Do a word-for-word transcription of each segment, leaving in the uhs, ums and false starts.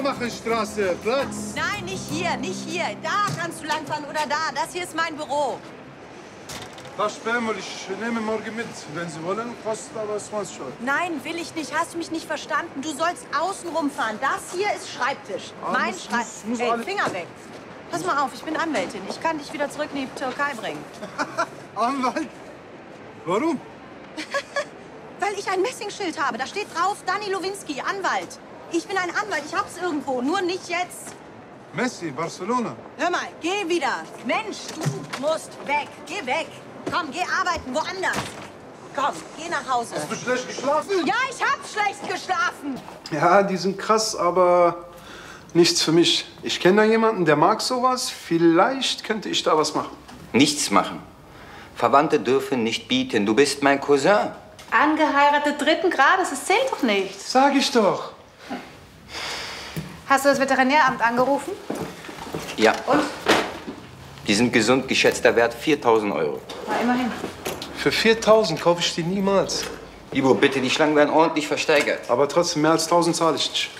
Weitermachenstraße, Platz. Nein, nicht hier, nicht hier. Da kannst du langfahren oder da. Das hier ist mein Büro. Das Sperrmüll, ich nehme morgen mit. Wenn Sie wollen, kostet aber zwanzig Euro. Nein, will ich nicht. Hast du mich nicht verstanden? Du sollst außen rumfahren. Das hier ist Schreibtisch. Ah, mein muss- Schreibtisch. muss- muss Ey, alle- Finger weg. Pass mal auf, ich bin Anwältin. Ich kann dich wieder zurück in die Türkei bringen. Anwalt? Warum? Weil ich ein Messingschild habe. Da steht drauf, Dani Lowinski, Anwalt. Ich bin ein Anwalt. Ich hab's irgendwo. Nur nicht jetzt. Messi, Barcelona. Hör mal, geh wieder. Mensch, du musst weg. Geh weg. Komm, geh arbeiten, woanders. Komm, geh nach Hause. Hast du schlecht geschlafen? Ja, ich hab schlecht geschlafen. Ja, die sind krass, aber nichts für mich. Ich kenne da jemanden, der mag sowas. Vielleicht könnte ich da was machen. Nichts machen. Verwandte dürfen nicht bieten. Du bist mein Cousin. Angeheiratet dritten Grades, das zählt doch nicht. Sag ich doch. Hast du das Veterinäramt angerufen? Ja. Und? Die sind gesund, geschätzter Wert viertausend Euro. Na, immerhin. Für viertausend kaufe ich die niemals. Ivo, bitte, die Schlangen werden ordentlich versteigert. Aber trotzdem, mehr als tausend zahle ich nicht.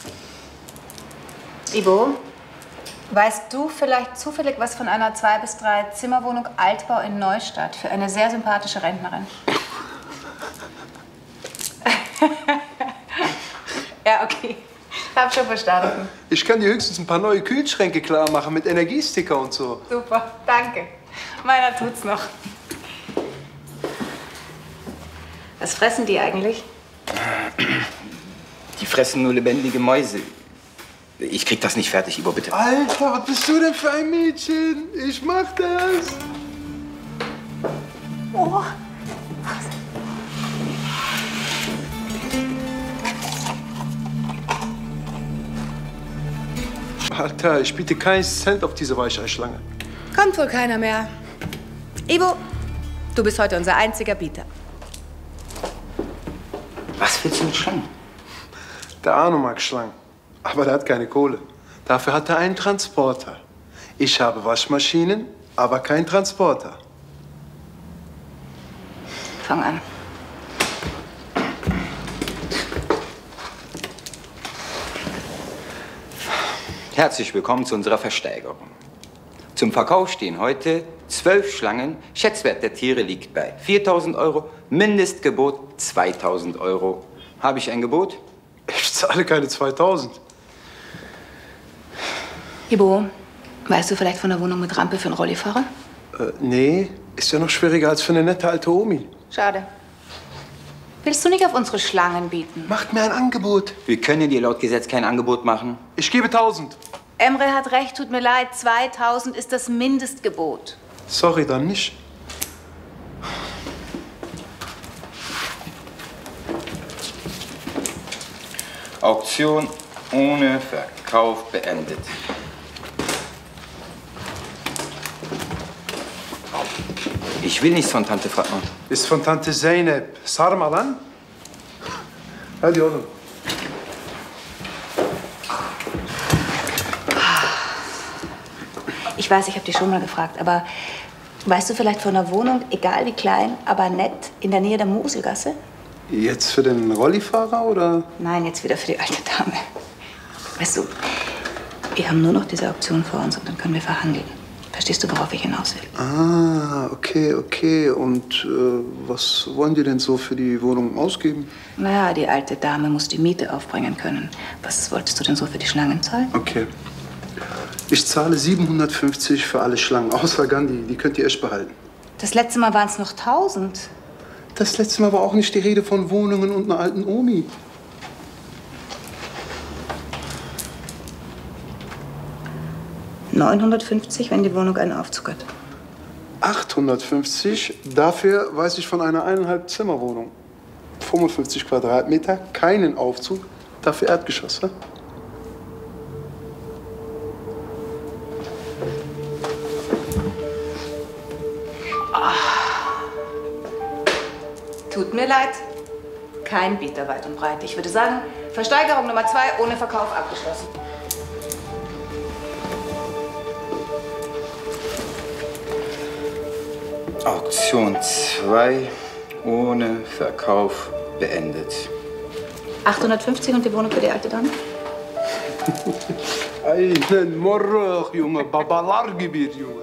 Ivo, weißt du vielleicht zufällig was von einer zwei bis drei Zimmerwohnung Altbau in Neustadt für eine sehr sympathische Rentnerin? Ja, okay. Hab schon verstanden. Ich kann dir höchstens ein paar neue Kühlschränke klar machen mit Energiesticker und so. Super, danke. Meiner tut's noch. Was fressen die eigentlich? Die fressen nur lebendige Mäuse. Ich krieg das nicht fertig, Ivo, bitte. Alter, was bist du denn für ein Mädchen? Ich mach das. Oh. Alter, ich biete keinen Cent auf diese Weicheischlange. Kommt wohl keiner mehr. Ivo, du bist heute unser einziger Bieter. Was willst du mit Schlangen? Der Arno mag Schlangen, aber der hat keine Kohle. Dafür hat er einen Transporter. Ich habe Waschmaschinen, aber keinen Transporter. Fang an. Herzlich willkommen zu unserer Versteigerung. Zum Verkauf stehen heute zwölf Schlangen. Schätzwert der Tiere liegt bei viertausend Euro. Mindestgebot zweitausend Euro. Habe ich ein Gebot? Ich zahle keine zweitausend. Ivo, weißt du vielleicht von der Wohnung mit Rampe für einen Rollifahrer? Äh, nee, ist ja noch schwieriger als für eine nette alte Omi. Schade. Willst du nicht auf unsere Schlangen bieten? Macht mir ein Angebot. Wir können dir laut Gesetz kein Angebot machen. Ich gebe tausend. Emre hat recht, tut mir leid. zweitausend ist das Mindestgebot. Sorry, dann nicht. Auktion ohne Verkauf beendet. Ich will nichts von Tante Fatma. Ist von Tante Zeynep. Sarmalan? Hadi oğlum. Ich weiß, ich habe dich schon mal gefragt, aber weißt du vielleicht von einer Wohnung, egal wie klein, aber nett, in der Nähe der Moselgasse? Jetzt für den Rollifahrer oder? Nein, jetzt wieder für die alte Dame. Weißt du, wir haben nur noch diese Auktion vor uns und dann können wir verhandeln. Verstehst du, worauf ich hinaus will? Ah, okay, okay. Und äh, was wollen die denn so für die Wohnung ausgeben? Naja, die alte Dame muss die Miete aufbringen können. Was wolltest du denn so für die Schlangen zahlen? Okay. Ich zahle siebenhundertfünfzig für alle Schlangen, außer Gandhi. Die könnt ihr echt behalten. Das letzte Mal waren es noch tausend. Das letzte Mal war auch nicht die Rede von Wohnungen und einer alten Omi. neunhundertfünfzig, wenn die Wohnung einen Aufzug hat. achthundertfünfzig, dafür weiß ich von einer eineinhalb Zimmerwohnung. fünfundfünfzig Quadratmeter, keinen Aufzug, dafür Erdgeschoss. Ne? Tut mir leid. Kein Bieter weit und breit. Ich würde sagen, Versteigerung Nummer zwei ohne Verkauf abgeschlossen. Auktion zwei ohne Verkauf beendet. achthundertfünfzig und die Wohnung für die alte Dame? Einen Morgen, Junge. Babalargebiet, Junge.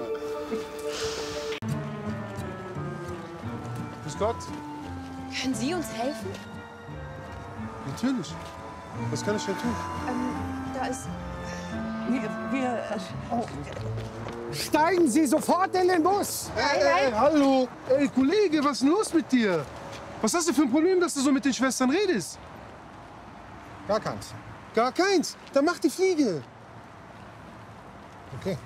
Grüß Gott. Können Sie uns helfen? Natürlich. Was kann ich denn tun? Da ist... Wir, wir, oh. Steigen Sie sofort in den Bus! Ey, ey, ey, hallo. Ey, Kollege, was ist denn los mit dir? Was hast du für ein Problem, dass du so mit den Schwestern redest? Gar keins. Gar keins. Dann mach die Fliege. Okay.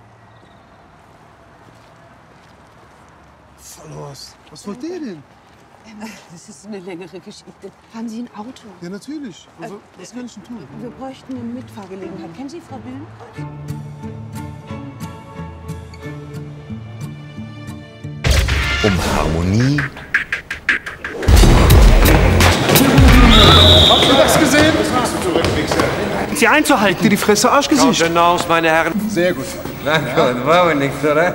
Verlust. Was wollt ihr denn? Das ist eine längere Geschichte. Fahren Sie ein Auto? Ja, natürlich. Also, was kann ich denn tun? Wir bräuchten eine Mitfahrgelegenheit. Kennen Sie Frau Düllenkreuz? Um Harmonie. Habt ihr das gesehen? Sie einzuhalten! Dir die Fresse, Arschgesicht. Hinaus, meine Herren. Sehr gut. Na gut, war wohl nichts, oder?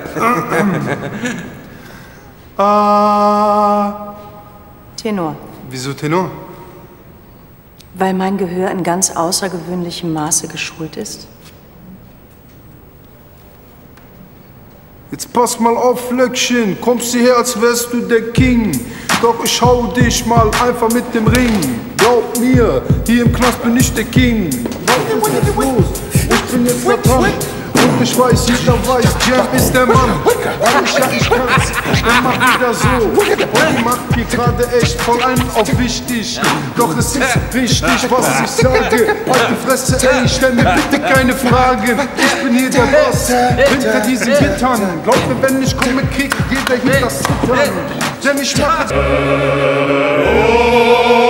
Ah. Tenor. Wieso Tenor? Weil mein Gehör in ganz außergewöhnlichem Maße geschult ist. Jetzt pass mal auf, Flöckchen. Kommst du her, als wärst du der King. Doch ich hau dich mal einfach mit dem Ring. Glaub mir, hier im Knast bin ich der King. Was ist jetzt los? Ich bin jetzt da dran. Und ich weiß, jeder weiß, Jam ist der Mann. Weil ich ja nicht kann's, dann mach wieder so. Und die macht hier gerade echt voll einen auf wichtig. Doch es ist richtig, was ich sage. Halt die Fresse, ey, stell mir bitte keine Fragen. Ich bin hier der Boss, hinter diesen Gittern. Glaub mir, wenn ich komme, kriegt jeder hier das Zittern. Denn ich mach...